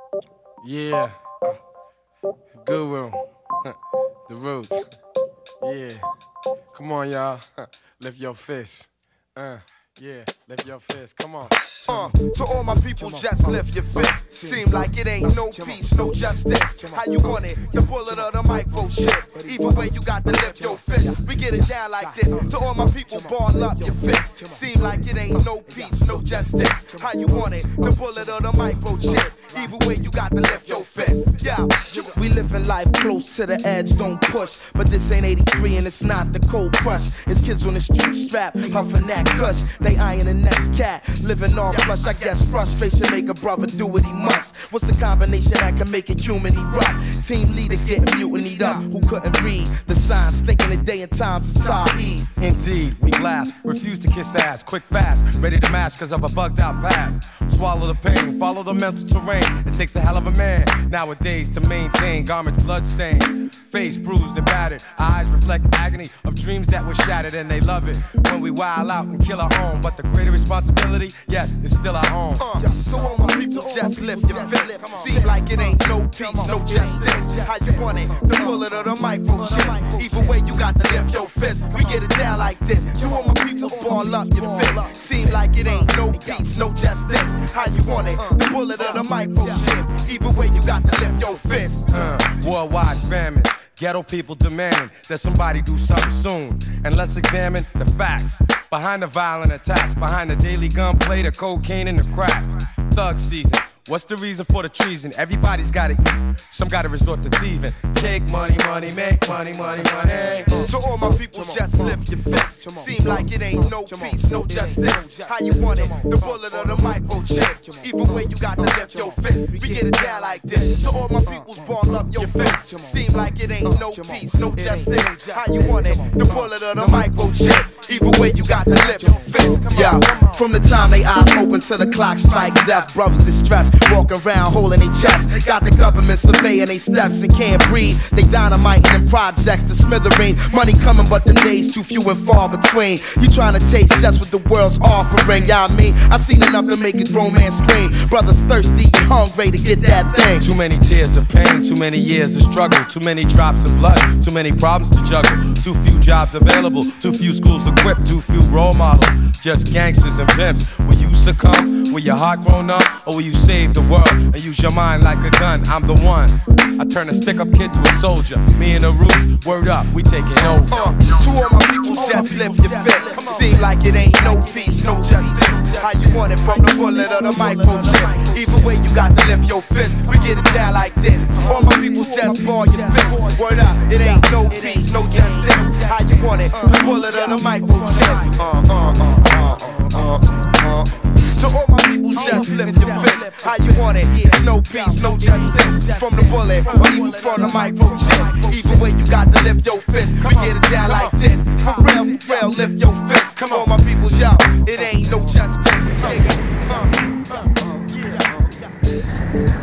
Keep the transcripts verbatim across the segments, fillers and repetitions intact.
Yeah, Guru, the roots. Yeah, come on, y'all. Lift your fist. Uh, yeah, lift your fist. Come on. Uh, to all my people, just lift your fist. Seem like it ain't no peace, no justice. How you want it? The bullet or the micro shit. Either way, you got to lift your fist. We get it down like this. To all my people, ball up your fist. Seem like it ain't no peace, no justice. How you want it? The bullet or the micro shit. Either way, you got to lift your fist. Yeah, we living life close to the edge, don't push. But this ain't eighty-three and it's not the cold crush. It's kids on the street strap, puffing that kush. They eyeing the next cat, living all plush. I guess frustration make a brother do what he must. What's the combination that can make it human erupt? Team leaders getting mutinied up, who couldn't read the signs, thinking the day and times is Tahi. Indeed, we blast, refuse to kiss ass, quick fast, ready to mash cause of a bugged out past. Swallow the pain, follow the mental terrain. It takes a hell of a man nowadays to maintain garments bloodstained, face bruised and battered. Eyes reflect agony of dreams that were shattered, and they love it when we wild out and kill our home. But the greater responsibility, yes, it's still our own. Uh, so all my people, just lift your fist. Seem like it ain't no peace, no justice. How you want it? The bullet or the micro shit. Either way, you got to lift your fist. We get it down like this. To all my people, ball up your fist. Seem like it ain't no peace, no justice. How you want it? The bullet or the micro shit. Either way, you got to lift your fist. Uh, worldwide famine. Ghetto people demanding that somebody do something soon. And let's examine the facts behind the violent attacks, behind the daily gunplay, the cocaine and the crack. Thug season. What's the reason for the treason? Everybody's gotta eat, some gotta resort to thieving. Take money, money, make money, money, money. To all my people, just lift your fist. Seem like it ain't no peace, no justice. How you want it? The bullet or the micro chip. Either way, you got to lift your fist. We get it down like this. To all my peoples, ball up your fist. Seem like it ain't no peace, no justice. How you want it? The bullet or the micro chip. Either way, you got to lift your fist. Yeah, from the time they eyes open to the clock strikes death, brothers distressed. Walking around holding their chest. Got the government surveying their steps and can't breathe. They dynamiting in projects to smithereen. Money coming, but the days too few and far between. You trying to taste just what the world's offering. Yeah, I mean, I seen enough to make a grown man scream. Brothers thirsty and hungry to get that thing. Too many tears of pain, too many years of struggle, too many drops of blood, too many problems to juggle, too few jobs available, too few schools equipped, too few role models, just gangsters and pimps. Will you succumb? Will your heart grow numb? Or will you save the world and use your mind like a gun? I'm the one. I turn a stick-up kid to a soldier. Me and the roots, word up, we taking over. Uh, to all my people, just lift your fist. Seem like it ain't no peace, no justice. How you want it? From the bullet or the micro chip. Either way, you got to lift your fist. We get it down like this. All my people, just ball your fist. Word up, it ain't no peace, no justice. How you want it? The bullet or the micro chip. Uh, uh, uh, uh, uh, uh. To all my people, just lift your fist. How you want it? It's no peace, no justice. From the bullet or even from the micro chip. Either way, you got to lift your fist. We get it down like this. For real, for real, lift your fist. Come on, my people, y'all. It ain't no justice. Uh, uh, uh, yeah.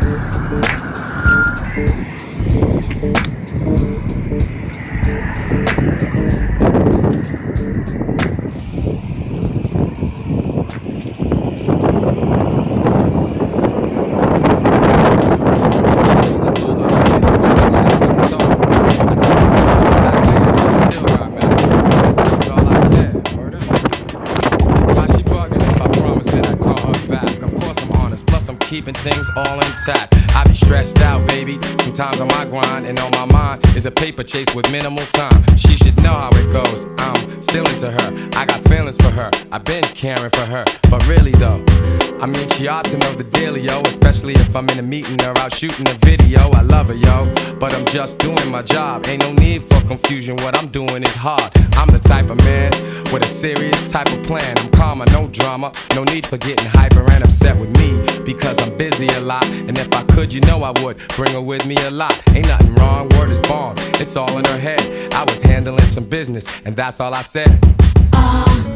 Keeping things all intact. I be stressed out, baby. Sometimes on my grind and on my mind is a paper chase with minimal time. She should know how it goes. I'm still into her. I got feelings for her. I've been caring for her. But really though, I mean, she ought to know the dealio, especially if I'm in a meeting or out shooting a video. I love her, yo, but I'm just doing my job. Ain't no need for confusion. What I'm doing is hard. I'm the type of man with a serious type of plan. I'm calmer, no drama. No need for getting hyper and upset with me, because I'm busy a lot. And if I could, you know I would bring her with me a lot. Ain't nothing wrong, word is born. It's all in her head. I was handling some business, and that's all I said. All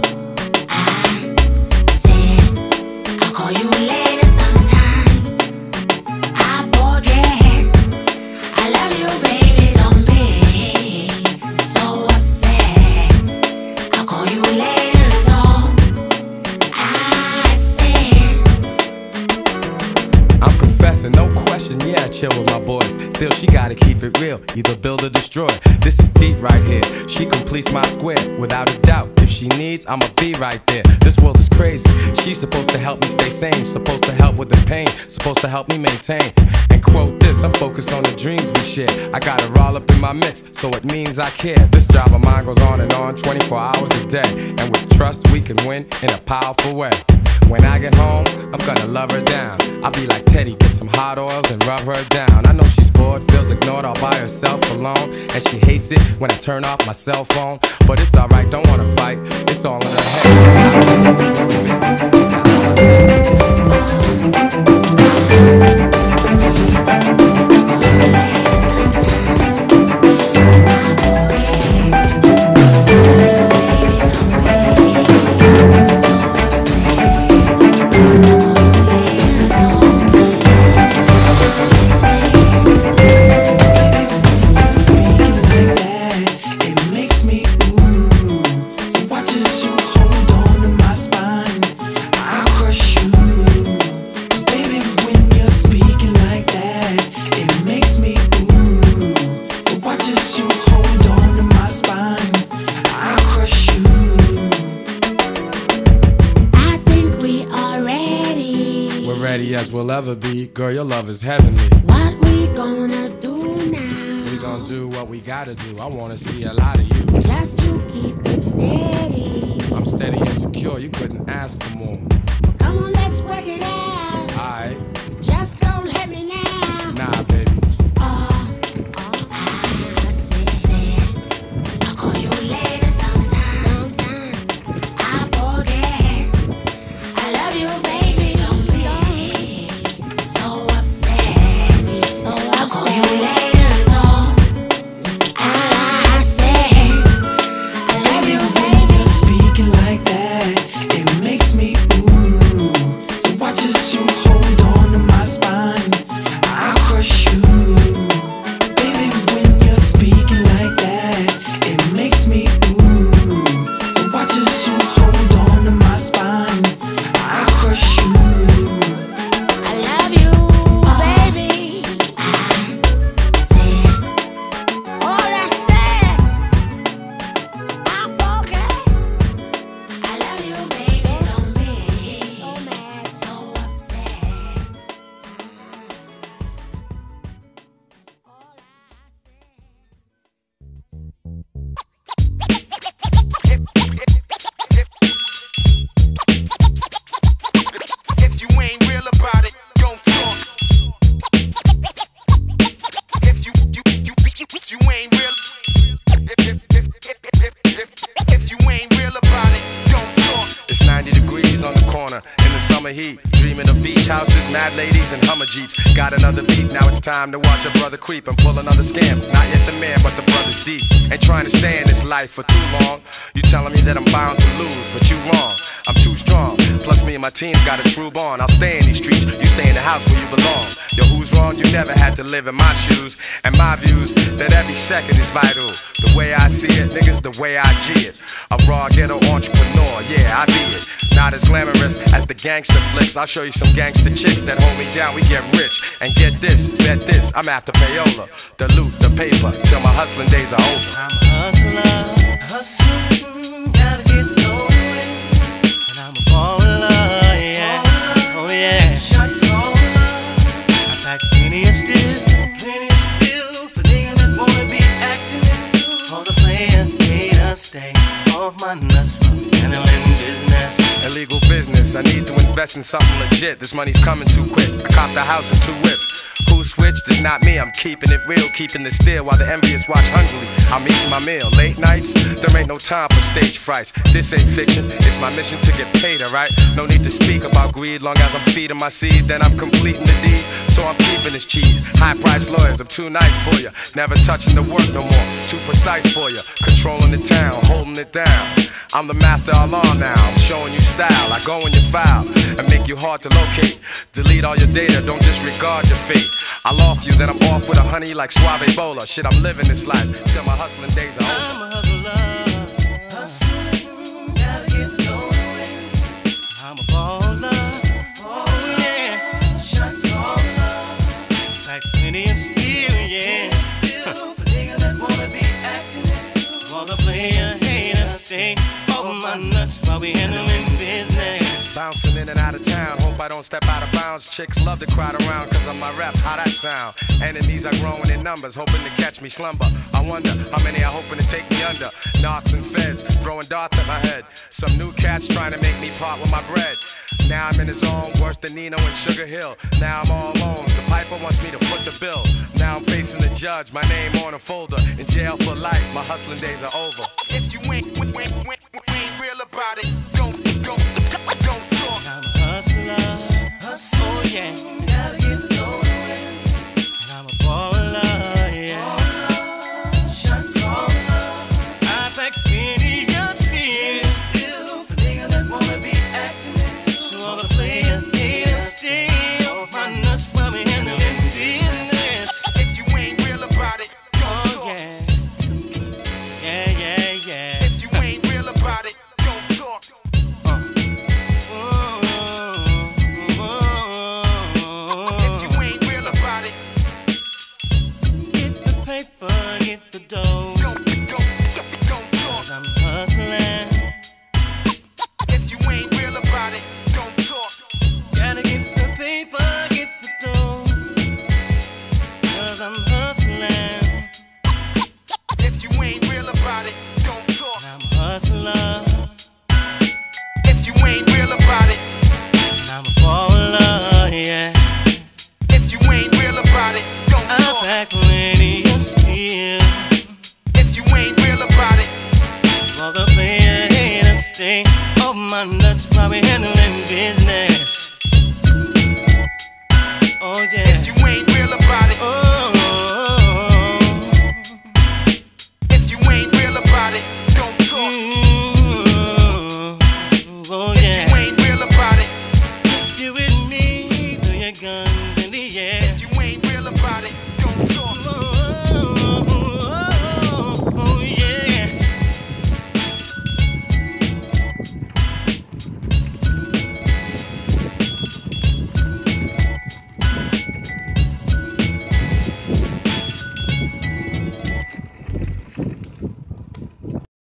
I said, I'll call you later sometime. I forget. I love you, baby. Don't be so upset. I'll call you later is all I said. I'm confessing And no question, yeah, I chill with my boys. Still, she gotta keep it real, either build or destroy. This is deep right here, she completes my square. Without a doubt, if she needs, I'ma be right there. This world is crazy, she's supposed to help me stay sane, supposed to help with the pain, supposed to help me maintain. And quote this, I'm focused on the dreams we share. I got it all up in my mix, so it means I care. This job of mine goes on and on twenty-four hours a day, and with trust we can win in a powerful way. When I get home, I'm gonna love her down. I'll be like Teddy, get some hot oils and rub her down. I know she's bored, feels ignored all by herself alone, and she hates it when I turn off my cell phone. But it's alright, don't wanna fight, it's all in her as we'll ever be. Girl, your love is heavenly. What we gonna do now? We gonna do what we gotta do. I wanna see a lot of you. Just to keep it steady. I'm steady and secure, you couldn't ask for more. Come on, let's work it out. Alright. Just don't hurt me now. Nah, baby. Oh, oh, I said, said, I'll call you later sometime. Sometime. I forget. I love you, baby. Don't be so upset. Be so upset. I'll call you later, so I said, I love you, baby. Speaking like that, it makes me ooh. So watch as you hold on to my spine. I'll crush you, baby. When you're speaking like that, it makes me ooh. So watch as you hold on to my spine. I'll crush you. I love you, baby. I said all I said. I forget. I love you, baby. Don't be so mad, so upset. That's all I said. If you ain't real about it, don't talk. If you you you you, you ain't real. If, if, if, if, if, if, if you ain't real about it, don't talk. It's ninety degrees on the corner in the summer heat. Dreaming of beach houses, mad ladies, and Hummer Jeeps. Got another beat, now it's time to watch a brother creep and pull another scam. Not yet the man, but the brother's deep. Ain't trying to stay in this life for too long. You telling me that I'm bound to lose, but you wrong. I'm too strong. Plus me and my team's got a true bond. I'll stay in these streets, you stay in the house where you belong. Yo, who's wrong? You never had to live in my shoes. And my views, that every second is vital. The way I see it, niggas, the way I G it. A raw ghetto entrepreneur, yeah, I be it. Not as glamorous as the gangster flicks. I'll show you some gangster chicks that hold me down. We get rich. And get this, bet this, I'm after payola. The loot, the paper, till my hustling days are over. I'm a hustler, hustling, gotta get going. And I'm a baller, yeah. Oh yeah. Shot caller. I pack plenty of steel, plenty of steel for niggas that wanna be acting. All the player, haters, stay off my nuts, handling business. Illegal business, I need to invest in something legit. This money's coming too quick. I copped the house and two whips. Who switched? It's not me, I'm keeping it real, keeping it still while the envious watch hungrily. I'm eating my meal. Late nights, there ain't no time for stage frights. This ain't fiction, it's my mission to get paid, alright? No need to speak about greed, long as I'm feeding my seed, then I'm completing the deed. So I'm keeping this cheese. High priced lawyers, I'm too nice for you. Never touching the work no more, too precise for you. Controlling the town, holding it down. I'm the master of law now, I'm showing you style. I go in your file and make you hard to locate. Delete all your data, don't disregard your fate. I'll off you, then I'm off with a honey like Suave Ebola. Shit, I'm living this life till my hustling days are over. I'm a hustler, hustling, gotta get going. I'm a baller, oh yeah, shot caller. plenty of steel, yeah. For niggas that wanna be acting, wanna play a hater, stay over my nuts while we handling business. Bouncing in and out of town, hope I don't step out of bounds. Chicks love to crowd around cause of my rep, how that sound? Enemies are growing in numbers, hoping to catch me slumber. I wonder how many are hoping to take me under. Knocks and feds, throwing darts at my head. Some new cats trying to make me part with my bread. Now I'm in the zone, worse than Nino and Sugar Hill. Now I'm all alone, the piper wants me to foot the bill. Now I'm facing the judge, my name on a folder. In jail for life, my hustling days are over. If you ain't, ain't, ain't, ain't real about it, don't, don't, don't talk. I'm a hustler, hustle, oh yeah. Gotta get the dough to win. And I'm a baller, yeah. Baller, shot caller. I pack plenty of steel. For niggas that wanna be acting. So all the player haters stay off my nuts while we handling business. If you ain't real about it, don't Oh talk. yeah. Yeah, yeah, yeah. If you ain't real about it, don't talk. If you ain't real about it, Get the paper, get the dough. don't, don't, don't, don't talk. 'Cause I'm hustling. If you ain't real about it, don't talk. Gotta get the paper, get the dough. 'Cause I'm hustling. If you ain't real about it, don't talk. And I'm a hustler. If you ain't real about it, And I'm a baller, yeah. if you ain't real about it, don't I talk. pack plenty of steel. If you ain't real about it, All the player haters stay over my nuts while we handling business. Oh yeah. if you ain't